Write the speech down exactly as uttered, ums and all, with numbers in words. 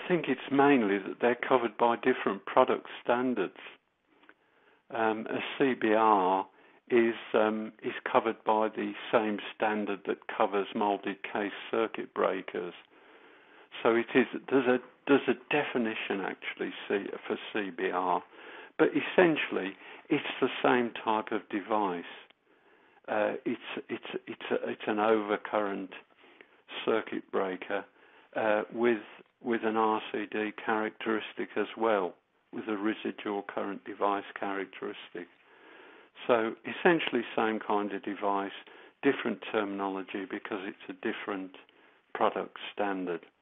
think it's mainly that they're covered by different product standards. Um, a C B R is um, is covered by the same standard that covers molded case circuit breakers. So it is there's a there's a definition actually C, for C B R, but essentially it's the same type of device. Uh, it's it's it's a, it's an overcurrent circuit breaker uh, with with an R C D characteristic as well, with a residual current device characteristic. So essentially same kind of device, different terminology because it's a different product standard.